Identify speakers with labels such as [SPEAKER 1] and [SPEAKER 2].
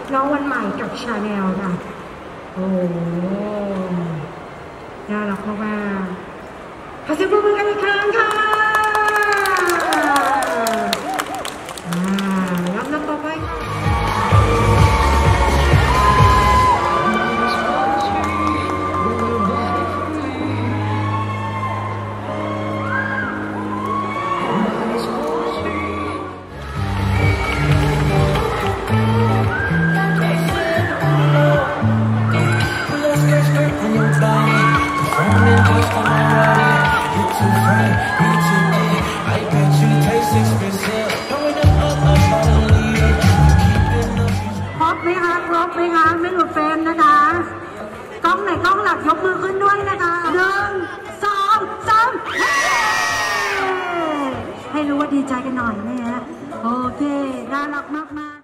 [SPEAKER 1] น้องวันใหม่กับชาแนลค่ะโอ้น่ารักมากๆขอเสียงปรบมือกันอีกครั้งค่ะลำดับต่อไปครบไหมคะไม่หลุดเฟรมนะคะกล้องไหนกล้องหลักยกมือขึ้นด้วยนะคะ1 2 3ให้รู้ว่าดีใจกันหน่อยนะฮะโอเคน่ารักมากๆ